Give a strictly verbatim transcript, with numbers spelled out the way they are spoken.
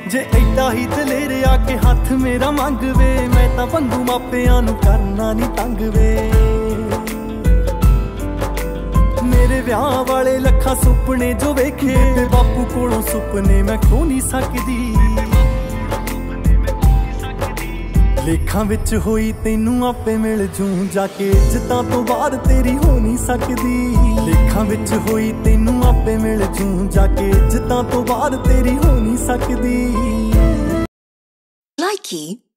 जे ऐडा ही दलेर आके हाथ मेरा मंग वे, मैं तां पंगू मापियां नूं करना नी तंग वे। मेरे ब्याह वाले लखा सुपने जो वेखे, ते बापू कोलों सुपने मैं खो नहीं सकदी। लेखां विच होई तैनू आपे मिल जूं, जाके इज्जतां तो बाद तेरी हो नहीं सकदी। लेखां विच होई तैनू आपे मिल जूं, जाके इज्जतां तो बाद तेरी हो नहीं सकदी। Likey